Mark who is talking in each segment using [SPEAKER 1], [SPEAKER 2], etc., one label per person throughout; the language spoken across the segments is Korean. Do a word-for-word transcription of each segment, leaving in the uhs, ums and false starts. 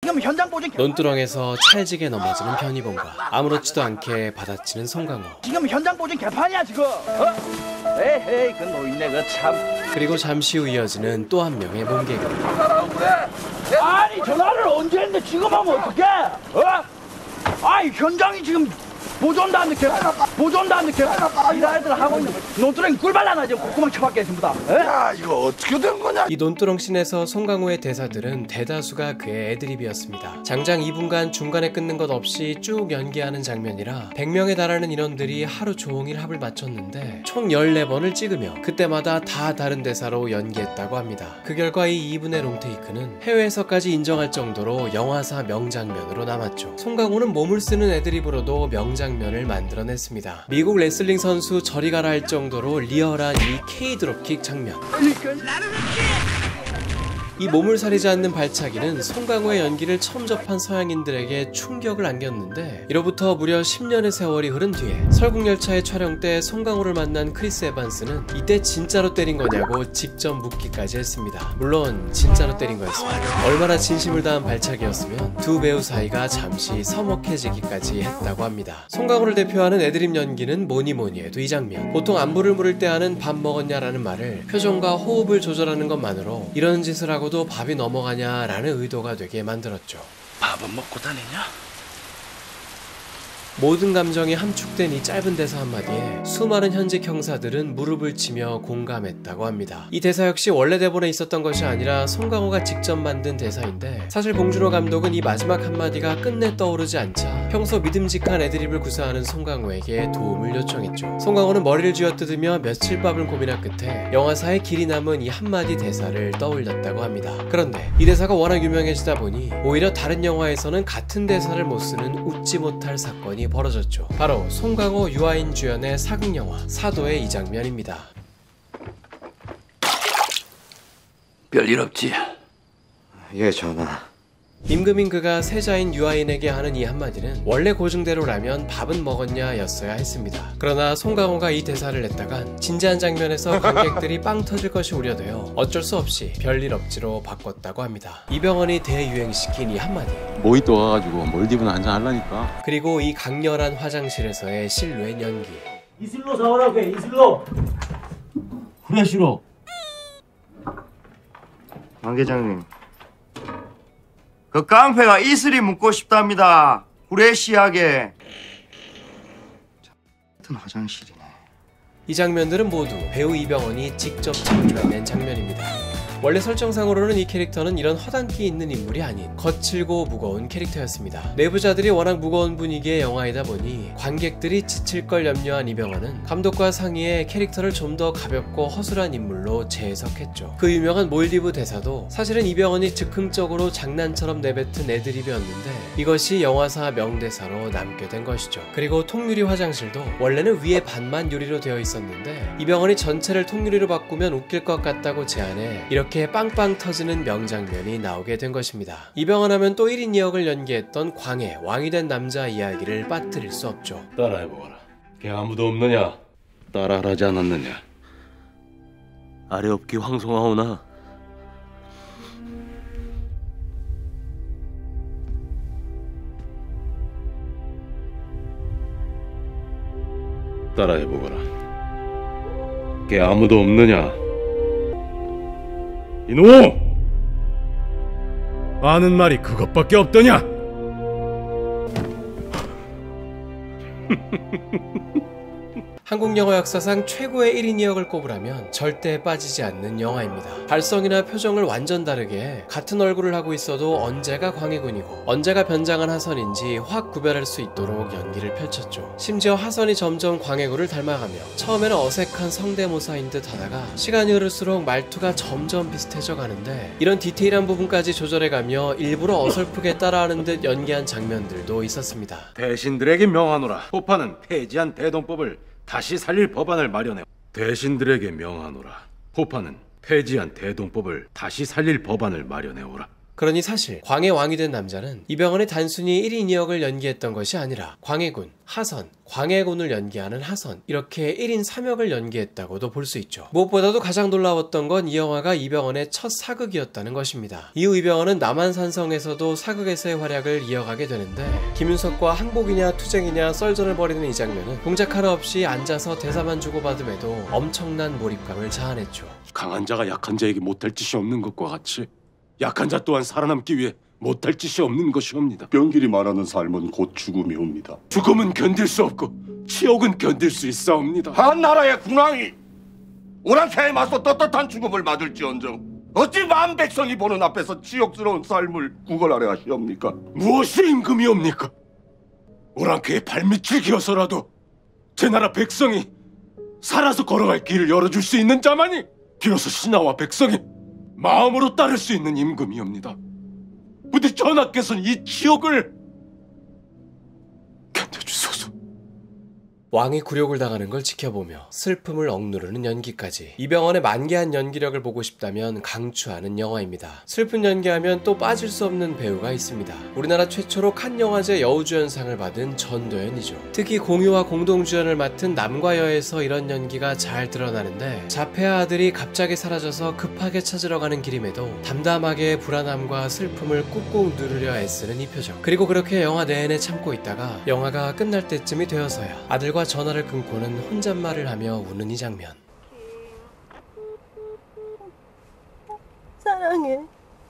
[SPEAKER 1] 지금 현장 보증
[SPEAKER 2] 논두렁에서 찰지게 넘어지는 변희봉과 아무렇지도 않게 받아치는 송강호.
[SPEAKER 1] 지금 현장 보증 개판이야 지금. 어? 에헤이 그 노인네 그 참.
[SPEAKER 2] 그리고 잠시 후 이어지는 또 한 명의 몸개그.
[SPEAKER 1] 아니 전화를 언제 했는데 지금 하면 어떡해? 어? 아이 현장이 지금 보존도 안 느껴. 보존도 안 느껴. 이 아이들 하고 있는 논두렁이 꿀발라나 지금 콧구멍 쳐박겠습니다.
[SPEAKER 3] 야 이거 어떻게 된 거냐?
[SPEAKER 2] 이 논두렁 씬에서 송강호의 대사들은 대다수가 그의 애드립이었습니다. 장장 이 분간 중간에 끊는 것 없이 쭉 연기하는 장면이라 백 명에 달하는 인원들이 하루 종일 합을 맞췄는데 총 열네 번을 찍으며 그때마다 다 다른 대사로 연기했다고 합니다. 그 결과 이 이 분의 롱테이크는 해외에서까지 인정할 정도로 영화사 명장면으로 남았죠. 송강호는 몸을 쓰는 애드립으로도 명장 장면을 만들어냈습니다. 미국 레슬링 선수 저리 가라 할 정도로 리얼한 이 K 드롭킥 장면. 이 몸을 사리지 않는 발차기는 송강호의 연기를 처음 접한 서양인들에게 충격을 안겼는데 이로부터 무려 십 년의 세월이 흐른 뒤에 설국열차의 촬영 때 송강호를 만난 크리스 에반스는 이때 진짜로 때린 거냐고 직접 묻기까지 했습니다. 물론 진짜로 때린 거였습니다. 얼마나 진심을 다한 발차기였으면 두 배우 사이가 잠시 서먹해지기까지 했다고 합니다. 송강호를 대표하는 애드립 연기는 뭐니뭐니 해도 이 장면. 보통 안부를 물을 때 하는 밥 먹었냐라는 말을 표정과 호흡을 조절하는 것만으로 이런 짓을 하고 도 밥이 넘어가냐라는 의도가 되게 만들었죠.
[SPEAKER 3] 밥은 먹고 다니냐?
[SPEAKER 2] 모든 감정이 함축된 이 짧은 대사 한마디에 수많은 현직 형사들은 무릎을 치며 공감했다고 합니다. 이 대사 역시 원래 대본에 있었던 것이 아니라 송강호가 직접 만든 대사인데 사실 봉준호 감독은 이 마지막 한마디가 끝내 떠오르지 않자 평소 믿음직한 애드립을 구사하는 송강호에게 도움을 요청했죠. 송강호는 머리를 쥐어뜯으며 며칠 밤을 고민한 끝에 영화사에 길이 남은 이 한마디 대사를 떠올렸다고 합니다. 그런데 이 대사가 워낙 유명해지다 보니 오히려 다른 영화에서는 같은 대사를 못 쓰는 웃지 못할 사건이 벌어졌죠. 바로 송강호, 유아인 주연의 사극영화 사도의 이 장면입니다.
[SPEAKER 3] 별일 없지?
[SPEAKER 4] 예 전하.
[SPEAKER 2] 임금인 그가 세자인 유아인에게 하는 이 한마디는 원래 고증대로라면 밥은 먹었냐 였어야 했습니다. 그러나 송강호가 이 대사를 냈다간 진지한 장면에서 관객들이 빵 터질 것이 우려되어 어쩔 수 없이 별일 없지로 바꿨다고 합니다. 이병헌이 대유행시킨 이 한마디.
[SPEAKER 5] 모히또 가가지고 몰디브나 한잔 하려니까.
[SPEAKER 2] 그리고 이 강렬한 화장실에서의 실루엣 연기.
[SPEAKER 6] 이슬로 사오라고 해. 이슬로. 후레쉬로.
[SPEAKER 4] 강 계장님. 그 깡패가 이슬이 묻고 싶답니다. 후레쉬하게. 같은 화장실이네.
[SPEAKER 2] 이 장면들은 모두 배우 이병헌이 직접 창조해낸 장면입니다. 원래 설정상으로는 이 캐릭터는 이런 허당기 있는 인물이 아닌 거칠고 무거운 캐릭터였습니다. 내부자들이 워낙 무거운 분위기의 영화이다 보니 관객들이 지칠 걸 염려한 이병헌은 감독과 상의해 캐릭터를 좀 더 가볍고 허술한 인물로 재해석했죠. 그 유명한 몰디브 대사도 사실은 이병헌이 즉흥적으로 장난처럼 내뱉은 애드립이었는데 이것이 영화사 명대사로 남게 된 것이죠. 그리고 통유리 화장실도 원래는 위에 반만 유리로 되어 있었는데 이병헌이 전체를 통유리로 바꾸면 웃길 것 같다고 제안해 이렇게 이렇게 빵빵 터지는 명장면이 나오게 된 것입니다. 이병헌 하면 또 일 인 이 역을 연기했던 광해, 왕이 된 남자 이야기를 빠뜨릴 수 없죠.
[SPEAKER 7] 따라해보거라. 걔 아무도 없느냐? 따라하지 않았느냐?
[SPEAKER 8] 아래 없기 황송하오나
[SPEAKER 7] 따라해보거라. 걔 아무도 없느냐? 이놈! 아는 말이 그것밖에 없더냐?
[SPEAKER 2] 한국 영화 역사상 최고의 일 인 이 역을 꼽으라면 절대 빠지지 않는 영화입니다. 발성이나 표정을 완전 다르게 해 같은 얼굴을 하고 있어도 언제가 광해군이고 언제가 변장한 하선인지 확 구별할 수 있도록 연기를 펼쳤죠. 심지어 하선이 점점 광해군을 닮아가며 처음에는 어색한 성대모사인 듯 하다가 시간이 흐를수록 말투가 점점 비슷해져 가는데 이런 디테일한 부분까지 조절해가며 일부러 어설프게 따라하는 듯 연기한 장면들도 있었습니다.
[SPEAKER 7] 대신들에게 명하노라. 호파는 폐지한 대동법을 다시 살릴 법안을 마련해. 대신들에게 명하노라. 호파는 폐지한 대동법을 다시 살릴 법안을 마련해오라.
[SPEAKER 2] 그러니 사실 광해 왕이 된 남자는 이병헌이 단순히 일 인 이 역을 연기했던 것이 아니라 광해군, 하선, 광해군을 연기하는 하선 이렇게 일 인 삼 역을 연기했다고도 볼 수 있죠. 무엇보다도 가장 놀라웠던 건 이 영화가 이병헌의 첫 사극이었다는 것입니다. 이후 이병헌은 남한산성에서도 사극에서의 활약을 이어가게 되는데 김윤석과 항복이냐 투쟁이냐 썰전을 벌이는 이 장면은 동작 하나 없이 앉아서 대사만 주고받음에도 엄청난 몰입감을 자아냈죠.
[SPEAKER 8] 강한 자가 약한 자에게 못할 짓이 없는 것과 같이 약한 자 또한 살아남기 위해 못할 짓이 없는 것이옵니다.
[SPEAKER 9] 병길이 말하는 삶은 곧 죽음이옵니다.
[SPEAKER 8] 죽음은 견딜 수 없고 치욕은 견딜 수 있사옵니다.
[SPEAKER 9] 한 나라의 군왕이 오랑캐에 맞서 떳떳한 죽음을 맞을지언정 어찌 만 백성이 보는 앞에서 치욕스러운 삶을 구걸하려 하시옵니까?
[SPEAKER 8] 무엇이 임금이옵니까? 오랑캐의 발밑을 기어서라도 제 나라 백성이 살아서 걸어갈 길을 열어줄 수 있는 자만이 비로소 신하와 백성이 마음으로 따를 수 있는 임금이옵니다. 부디 전하께서는 이 치욕을 견뎌주소서.
[SPEAKER 2] 왕이 굴욕을 당하는 걸 지켜보며 슬픔을 억누르는 연기까지 이병헌의 만개한 연기력을 보고 싶다면 강추하는 영화입니다. 슬픈 연기하면 또 빠질 수 없는 배우가 있습니다. 우리나라 최초로 칸 영화제 여우주연상을 받은 전도연이죠. 특히 공유와 공동주연을 맡은 남과 여에서 이런 연기가 잘 드러나는데 자폐아 아들이 갑자기 사라져서 급하게 찾으러 가는 길임에도 담담하게 불안함과 슬픔을 꾹꾹 누르려 애쓰는 이 표정. 그리고 그렇게 영화 내내 참고 있다가 영화가 끝날 때쯤이 되어서야 아들과 전화를 끊고는 혼잣말을 하며 우는 이 장면.
[SPEAKER 10] 사랑해.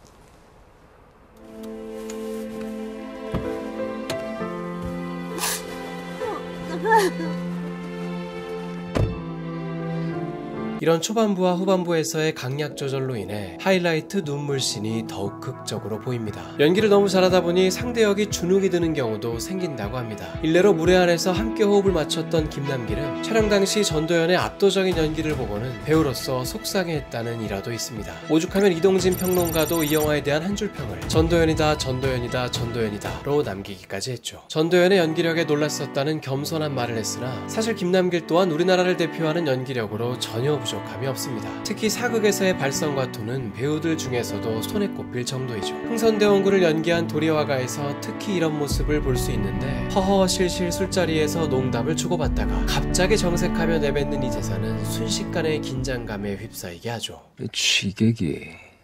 [SPEAKER 2] 이런 초반부와 후반부에서의 강약 조절로 인해 하이라이트 눈물씬이 더욱 극적으로 보입니다. 연기를 너무 잘하다 보니 상대역이 주눅이 드는 경우도 생긴다고 합니다. 일례로 무례한에서 함께 호흡을 맞췄던 김남길은 촬영 당시 전도연의 압도적인 연기를 보고는 배우로서 속상해했다는 일화도 있습니다. 오죽하면 이동진 평론가도 이 영화에 대한 한 줄 평을 전도연이다 전도연이다 전도연이다 로 남기기까지 했죠. 전도연의 연기력에 놀랐었다는 겸손한 말을 했으나 사실 김남길 또한 우리나라를 대표하는 연기력으로 전혀 부족함이 없습니다. 특히 사극에서의 발성과 톤은 배우들 중에서도 손에 꼽힐 정도이죠. 흥선대원군을 연기한 도리와가에서 특히 이런 모습을 볼 수 있는데 허허실실 술자리에서 농담을 주고받다가 갑자기 정색하며 내뱉는 이 대사는 순식간의 긴장감에 휩싸이게 하죠.
[SPEAKER 11] 취객이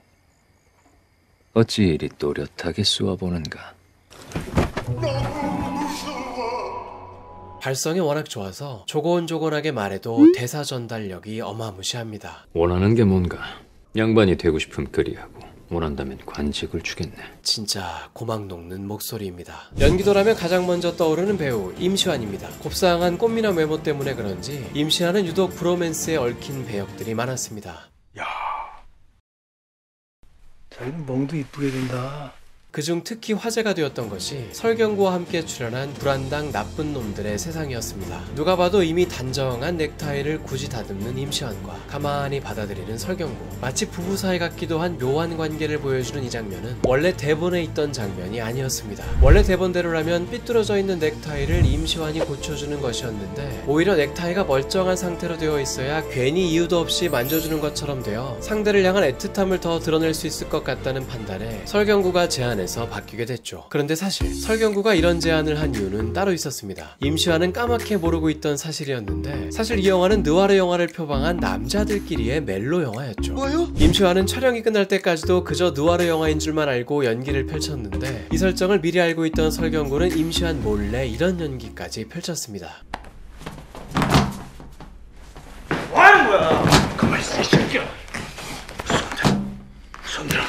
[SPEAKER 11] 어찌 이리 또렷하게 쏘아보는가.
[SPEAKER 2] 발성이 워낙 좋아서 조곤조곤하게 말해도 대사 전달력이 어마무시합니다.
[SPEAKER 11] 원하는 게 뭔가? 양반이 되고 싶으면 그리하고 원한다면 관직을 주겠네.
[SPEAKER 2] 진짜 고막 녹는 목소리입니다. 연기도라면 가장 먼저 떠오르는 배우 임시완입니다. 곱상한 꽃미남 외모 때문에 그런지 임시완은 유독 브로맨스에 얽힌 배역들이 많았습니다.
[SPEAKER 3] 야, 자기는 멍도 이쁘게 된다.
[SPEAKER 2] 그중 특히 화제가 되었던 것이 설경구와 함께 출연한 불안당 나쁜 놈들의 세상이었습니다. 누가 봐도 이미 단정한 넥타이를 굳이 다듬는 임시완과 가만히 받아들이는 설경구, 마치 부부 사이 같기도 한 묘한 관계를 보여주는 이 장면은 원래 대본에 있던 장면이 아니었습니다. 원래 대본대로라면 삐뚤어져 있는 넥타이를 임시완이 고쳐주는 것이었는데 오히려 넥타이가 멀쩡한 상태로 되어 있어야 괜히 이유도 없이 만져주는 것처럼 되어 상대를 향한 애틋함을 더 드러낼 수 있을 것 같다는 판단에 설경구가 제안해 에서 바뀌게 됐죠. 그런데 사실 설경구가 이런 제안을 한 이유는 따로 있었습니다. 임시완은 까맣게 모르고 있던 사실이었는데 사실 이 영화는 느와르 영화를 표방한 남자들끼리의 멜로 영화였죠. 뭐요? 임시완은 촬영이 끝날 때까지도 그저 느와르 영화인 줄만 알고 연기를 펼쳤는데 이 설정을 미리 알고 있던 설경구는 임시완 몰래 이런 연기까지 펼쳤습니다.
[SPEAKER 3] 뭐 하는 거야? 가만히 있어 이 새끼야. 손들어. 손들어.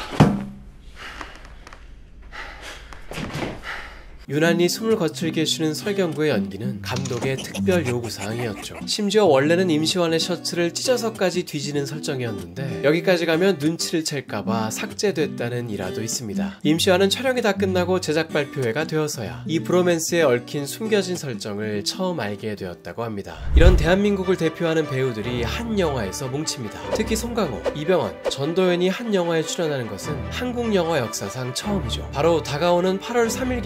[SPEAKER 2] 유난히 숨을 거칠게 쉬는 설경구의 연기는 감독의 특별 요구사항이었죠. 심지어 원래는 임시완의 셔츠를 찢어서까지 뒤지는 설정이었는데 여기까지 가면 눈치를 챌까봐 삭제됐다는 일화도 있습니다. 임시완은 촬영이 다 끝나고 제작 발표회가 되어서야 이 브로맨스에 얽힌 숨겨진 설정을 처음 알게 되었다고 합니다. 이런 대한민국을 대표하는 배우들이 한 영화에서 뭉칩니다. 특히 송강호, 이병헌, 전도연이 한 영화에 출연하는 것은 한국 영화 역사상 처음이죠. 바로 다가오는 팔월 삼일 개봉하는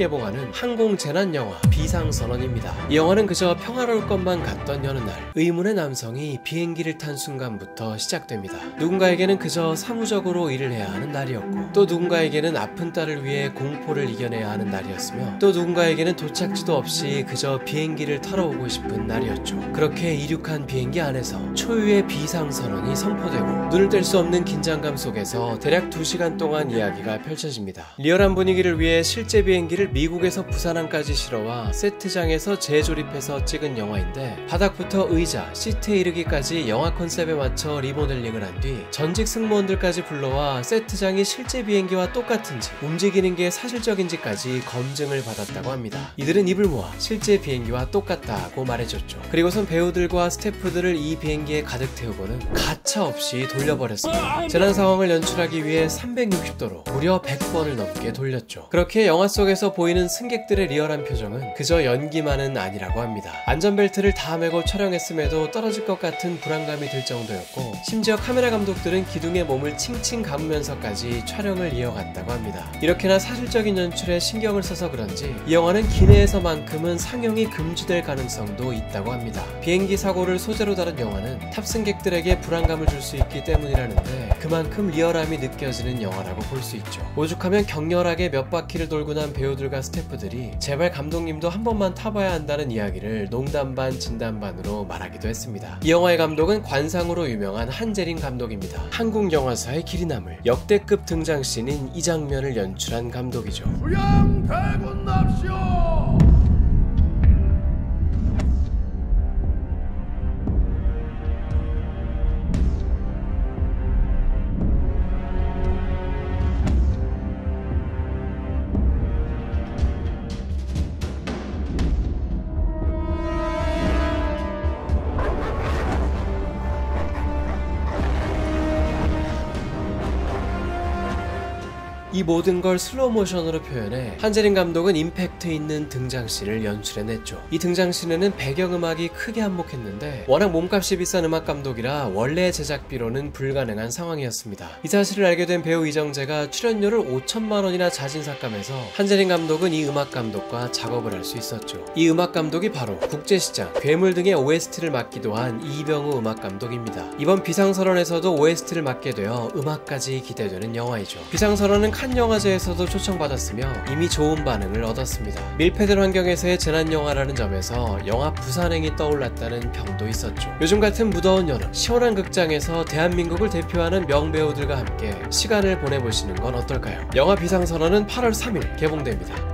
[SPEAKER 2] 영화는 항공재난 영화 비상선언입니다. 이 영화는 그저 평화로울 것만 같던 여느 날, 의문의 남성이 비행기를 탄 순간부터 시작됩니다. 누군가에게는 그저 사무적으로 일을 해야 하는 날이었고, 또 누군가에게는 아픈 딸을 위해 공포를 이겨내야 하는 날이었으며, 또 누군가에게는 도착지도 없이 그저 비행기를 타러 오고 싶은 날이었죠. 그렇게 이륙한 비행기 안에서 초유의 비상선언이 선포되고, 눈을 뗄 수 없는 긴장감 속에서 대략 두 시간 동안 이야기가 펼쳐집니다. 리얼한 분위기를 위해 실제 비행기를 미국에서 부산항까지 실어와 세트장에서 재조립해서 찍은 영화인데, 바닥부터 의자, 시트에 이르기까지 영화 컨셉에 맞춰 리모델링을 한 뒤 전직 승무원들까지 불러와 세트장이 실제 비행기와 똑같은지, 움직이는 게 사실적인지까지 검증을 받았다고 합니다. 이들은 입을 모아 실제 비행기와 똑같다고 말해줬죠. 그리고선 배우들과 스태프들을 이 비행기에 가득 태우고는 가차없이 돌려버렸습니다. 재난 상황을 연출하기 위해 삼백육십 도로 무려 백 번을 넘게 돌렸죠. 그렇게 영화 속에서 보이는 승객들의 리얼한 표정은 그저 연기만은 아니라고 합니다. 안전벨트를 다 매고 촬영했음에도 떨어질 것 같은 불안감이 들 정도였고, 심지어 카메라 감독들은 기둥에 몸을 칭칭 감으면서까지 촬영을 이어갔다고 합니다. 이렇게나 사실적인 연출에 신경을 써서 그런지 이 영화는 기내에서만큼은 상영이 금지될 가능성도 있다고 합니다. 비행기 사고를 소재로 다룬 영화는 탑승객들에게 불안감을 줄 수 있기 때문이라는데, 그만큼 리얼함이 느껴지는 영화라고 볼 수 있죠. 오죽하면 격렬하게 몇 바퀴를 돌고 난 배우들과 스태프들이 제발 감독님도 한 번만 타봐야 한다는 이야기를 농담 반 진담 반으로 말하기도 했습니다. 이 영화의 감독은 관상으로 유명한 한재린 감독입니다. 한국 영화사의 길이 남을 역대급 등장씬인 이 장면을 연출한 감독이죠.
[SPEAKER 9] 수양 대군 납시오.
[SPEAKER 2] 이 모든 걸 슬로우 모션으로 표현해 한재린 감독은 임팩트 있는 등장씬을 연출해냈죠. 이 등장씬에는 배경음악이 크게 한몫했는데, 워낙 몸값이 비싼 음악 감독이라 원래 제작비로는 불가능한 상황이었습니다. 이 사실을 알게 된 배우 이정재가 출연료를 오천만 원이나 자진 삭감해서 한재린 감독은 이 음악 감독과 작업을 할 수 있었죠. 이 음악 감독이 바로 국제시장, 괴물 등의 오에스티를 맡기도 한 이병우 음악 감독입니다. 이번 비상선언에서도 오에스티를 맡게 되어 음악까지 기대되는 영화이죠. 비상선언은 칸 영화제에서도 초청받았으며 이미 좋은 반응을 얻었습니다. 밀폐된 환경에서의 재난영화라는 점에서 영화 부산행이 떠올랐다는 평도 있었죠. 요즘 같은 무더운 여름, 시원한 극장에서 대한민국을 대표하는 명배우들과 함께 시간을 보내보시는 건 어떨까요? 영화 비상선언은 팔월 삼일 개봉됩니다.